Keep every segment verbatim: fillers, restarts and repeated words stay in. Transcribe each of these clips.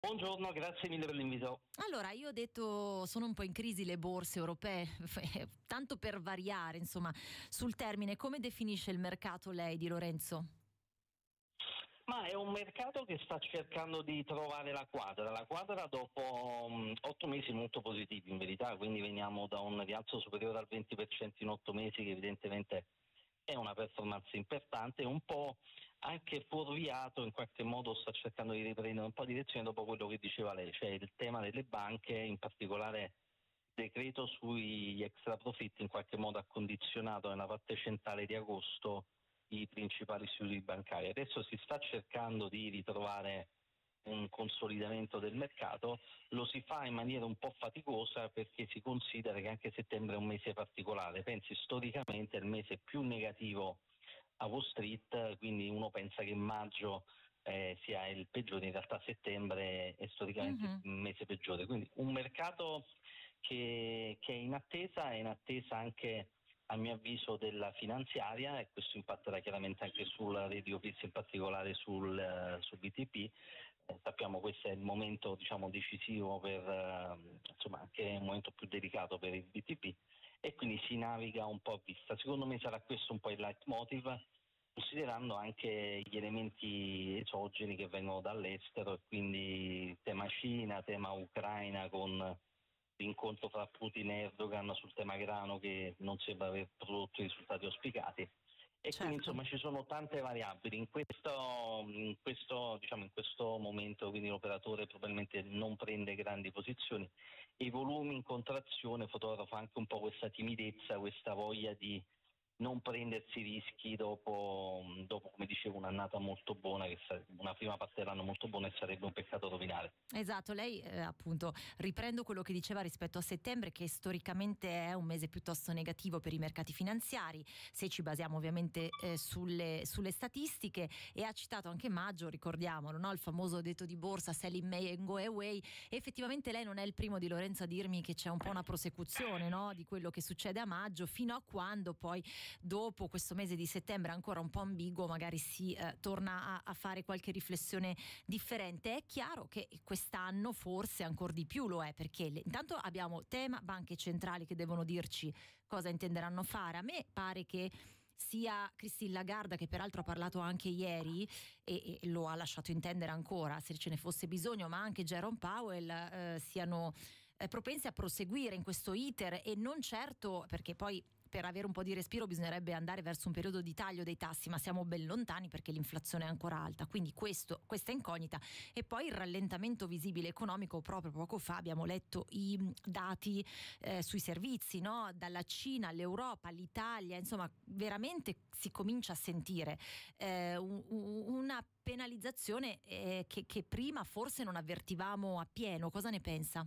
Buongiorno, grazie mille per l'invito. Allora, io ho detto sono un po' in crisi le borse europee, tanto per variare, insomma, sul termine, come definisce il mercato lei, Di Lorenzo? Ma è un mercato che sta cercando di trovare la quadra, la quadra dopo um, otto mesi molto positivi in verità, quindi veniamo da un rialzo superiore al venti per cento in otto mesi che evidentemente è una performance importante, un po' anche fuorviato, in qualche modo sta cercando di riprendere un po' di direzione dopo quello che diceva lei, cioè il tema delle banche, in particolare decreto sugli extra profitti in qualche modo ha condizionato nella parte centrale di agosto i principali istituti bancari. Adesso si sta cercando di ritrovare un consolidamento del mercato, lo si fa in maniera un po' faticosa perché si considera che anche settembre è un mese particolare, pensi storicamente è il mese più negativo a Wall Street, quindi uno pensa che maggio eh, sia il peggiore, in realtà settembre è storicamente Mm-hmm. il mese peggiore, quindi un mercato che, che è in attesa, è in attesa anche a mio avviso della finanziaria, e questo impatterà chiaramente anche sulla rete di in particolare sul, uh, sul B T P. Eh, sappiamo che questo è il momento, diciamo, decisivo per, uh, insomma, anche un momento più delicato per il B T P, e quindi si naviga un po' a vista. Secondo me sarà questo un po' il leitmotiv, considerando anche gli elementi esogeni che vengono dall'estero, e quindi tema Cina, tema Ucraina con l'incontro fra Putin e Erdogan sul tema grano che non sembra aver prodotto i risultati auspicati, e Certo. quindi insomma ci sono tante variabili in questo, in questo, diciamo, in questo momento, quindi l'operatore probabilmente non prende grandi posizioni, i volumi in contrazione fotografano anche un po' questa timidezza, questa voglia di non prendersi rischi dopo, dopo, come dicevo, un'annata molto buona, che una prima parte dell'anno molto buona, e sarebbe un peccato rovinare. Esatto, lei eh, appunto, riprendo quello che diceva rispetto a settembre, che storicamente è un mese piuttosto negativo per i mercati finanziari, se ci basiamo ovviamente eh, sulle, sulle statistiche, e ha citato anche maggio, ricordiamolo, no? Il famoso detto di borsa sell in May and go away. E effettivamente lei non è il primo, Di Lorenzo, a dirmi che c'è un po' una prosecuzione, no? Di quello che succede a maggio, fino a quando poi dopo questo mese di settembre ancora un po' ambiguo magari si eh, torna a, a fare qualche riflessione differente. È chiaro che quest'anno forse ancora di più lo è, perché le, intanto abbiamo tema banche centrali che devono dirci cosa intenderanno fare. A me pare che sia Christine Lagarde, che peraltro ha parlato anche ieri e, e lo ha lasciato intendere ancora se ce ne fosse bisogno, ma anche Jerome Powell eh, siano eh, propensi a proseguire in questo iter, e non certo perché poi per avere un po' di respiro bisognerebbe andare verso un periodo di taglio dei tassi, ma siamo ben lontani perché l'inflazione è ancora alta, quindi questo, questa incognita. E poi il rallentamento visibile economico, proprio poco fa abbiamo letto i dati eh, sui servizi, no? Dalla Cina all'Europa, all'Italia, insomma veramente si comincia a sentire eh, un, una penalizzazione eh, che, che prima forse non avvertivamo appieno. Cosa ne pensa?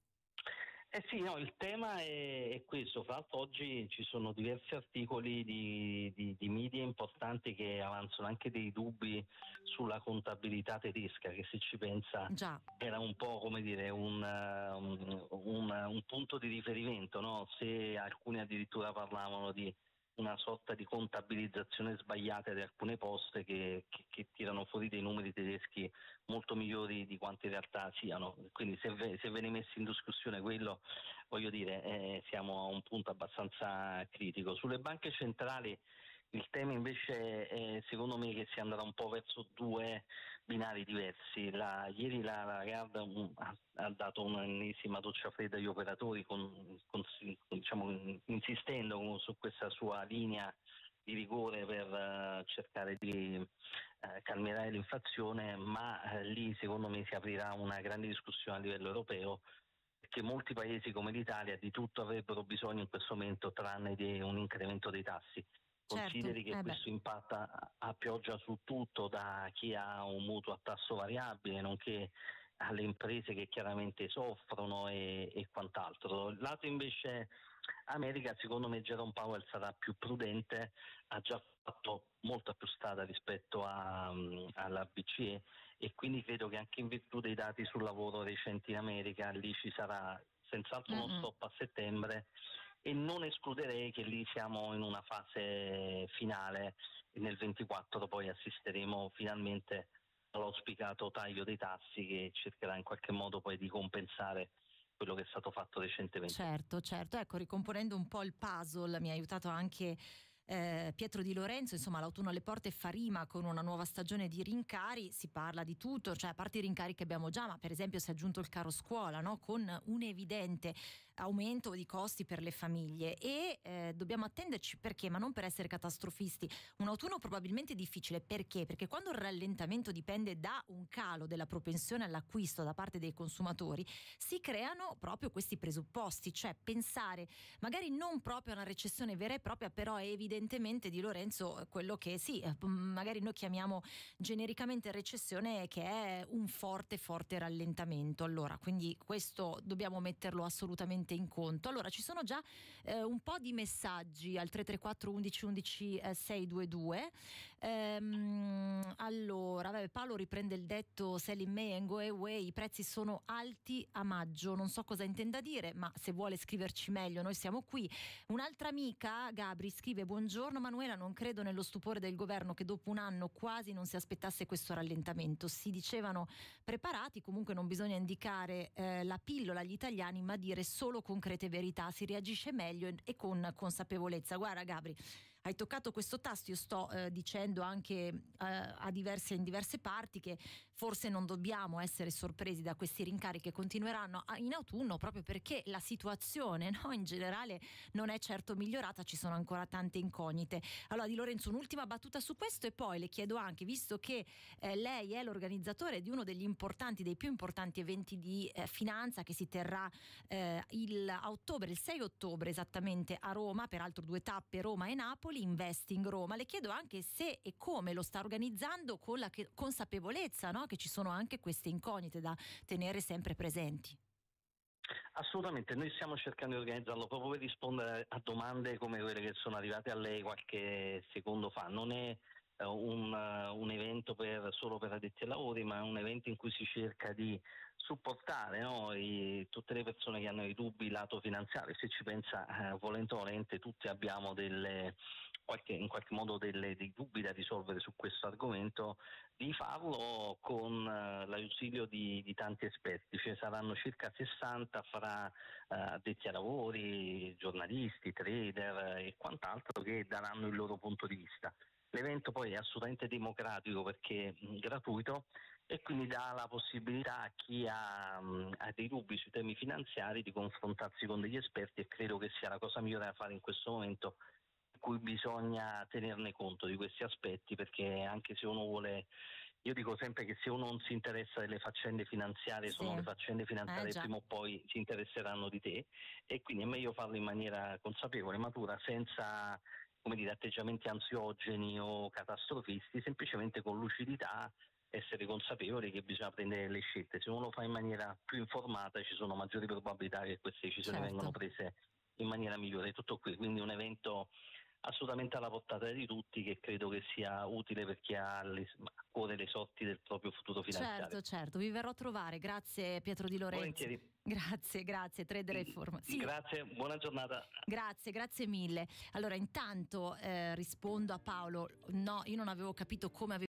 Eh sì, no, il tema è, è questo. Fra l'altro oggi ci sono diversi articoli di, di, di media importanti che avanzano anche dei dubbi sulla contabilità tedesca, che se ci pensa Già. era un po', come dire, un, un, un, un punto di riferimento, no? Se alcuni addirittura parlavano di una sorta di contabilizzazione sbagliata di alcune poste che, che, che tirano fuori dei numeri tedeschi molto migliori di quanto in realtà siano. Quindi se, ve, se viene messo in discussione quello, voglio dire, eh, siamo a un punto abbastanza critico. Sulle banche centrali il tema invece è, secondo me, che si andrà un po' verso due binari diversi. La, ieri la Lagarde um, ha, ha dato un'ennesima doccia fredda agli operatori, con, con, diciamo, insistendo su questa sua linea di rigore per uh, cercare di uh, calmierare l'inflazione, ma uh, lì secondo me si aprirà una grande discussione a livello europeo, perché molti paesi come l'Italia di tutto avrebbero bisogno in questo momento tranne di un incremento dei tassi. Consideri Certo. che eh questo impatta a pioggia su tutto, da chi ha un mutuo a tasso variabile, nonché alle imprese che chiaramente soffrono e, e quant'altro. Il lato invece America, secondo me Jerome Powell sarà più prudente, ha già fatto molta più strada rispetto a, um, alla B C E, e quindi credo che anche in virtù dei dati sul lavoro recenti in America lì ci sarà senz'altro uno stop a settembre, e non escluderei che lì siamo in una fase finale e nel ventiquattro poi assisteremo finalmente l'auspicato taglio dei tassi che cercherà in qualche modo poi di compensare quello che è stato fatto recentemente. Certo, certo, ecco, ricomponendo un po' il puzzle mi ha aiutato anche eh, Pietro Di Lorenzo. Insomma, l'autunno alle porte fa rima con una nuova stagione di rincari, si parla di tutto, cioè a parte i rincari che abbiamo già, ma per esempio si è aggiunto il caro scuola, no? Con un evidente aumento di costi per le famiglie e eh, dobbiamo attenderci, perché? Ma non per essere catastrofisti, un autunno probabilmente difficile, perché? Perché quando il rallentamento dipende da un calo della propensione all'acquisto da parte dei consumatori, si creano proprio questi presupposti, cioè pensare magari non proprio a una recessione vera e propria, però è evidentemente, Di Lorenzo, quello che sì, magari noi chiamiamo genericamente recessione, che è un forte forte rallentamento. Allora, quindi questo dobbiamo metterlo assolutamente in conto. Allora, ci sono già eh, un po' di messaggi al tre tre quattro undici undici eh, seicentodventidue. Ehm, allora, vabbè, Paolo riprende il detto sell in May and go away, i prezzi sono alti a maggio, non so cosa intenda dire, ma se vuole scriverci meglio noi siamo qui. Un'altra amica, Gabri, scrive: buongiorno Manuela, non credo nello stupore del governo che dopo un anno quasi non si aspettasse questo rallentamento, si dicevano preparati, comunque non bisogna indicare eh, la pillola agli italiani ma dire solo concrete verità, si reagisce meglio e con consapevolezza. Guarda Gabri, hai toccato questo tasto, io sto eh, dicendo anche eh, a diverse, in diverse parti che forse non dobbiamo essere sorpresi da questi rincari che continueranno in autunno, proprio perché la situazione, no, in generale non è certo migliorata, ci sono ancora tante incognite. Allora Di Lorenzo, un'ultima battuta su questo e poi le chiedo anche, visto che eh, lei è l'organizzatore di uno degli importanti, dei più importanti eventi di eh, finanza che si terrà eh, il, a ottobre, il sei ottobre esattamente a Roma, peraltro due tappe, Roma e Napoli, Investing Roma, le chiedo anche se e come lo sta organizzando, con la che, consapevolezza, no, che ci sono anche queste incognite da tenere sempre presenti. Assolutamente, noi stiamo cercando di organizzarlo proprio per rispondere a domande come quelle che sono arrivate a lei qualche secondo fa. Non è uh, un, uh, un evento per, solo per addetti ai lavori, ma è un evento in cui si cerca di supportare, no, i, tutte le persone che hanno dei dubbi lato finanziario. Se ci pensa, eh, volente o volente, tutti abbiamo delle, qualche, in qualche modo delle, dei dubbi da risolvere su questo argomento, di farlo con uh, l'ausilio di, di tanti esperti. Ce ne saranno circa sessanta fra uh, addetti ai lavori, giornalisti, trader e quant'altro, che daranno il loro punto di vista. L'evento poi è assolutamente democratico perché è gratuito e quindi dà la possibilità a chi ha, ha dei dubbi sui temi finanziari di confrontarsi con degli esperti, e credo che sia la cosa migliore da fare in questo momento, in cui bisogna tenerne conto di questi aspetti, perché anche se uno vuole, io dico sempre che se uno non si interessa delle faccende finanziarie, sì, sono le faccende finanziarie eh, prima o poi si interesseranno di te, e quindi è meglio farlo in maniera consapevole, matura, senza, come dire, atteggiamenti ansiogeni o catastrofisti, semplicemente con lucidità, essere consapevoli che bisogna prendere le scelte. Se uno lo fa in maniera più informata ci sono maggiori probabilità che queste decisioni certo. vengano prese in maniera migliore. Tutto qui, quindi un evento assolutamente alla portata di tutti, che credo che sia utile per chi ha le, a cuore le sorti del proprio futuro finanziario. Certo, certo, vi verrò a trovare. Grazie Pietro Di Lorenzo. Volentieri. Grazie, grazie, Trader e Forma. Sì. Grazie, buona giornata. Grazie, grazie mille. Allora, intanto eh, rispondo a Paolo. No, io non avevo capito come avevo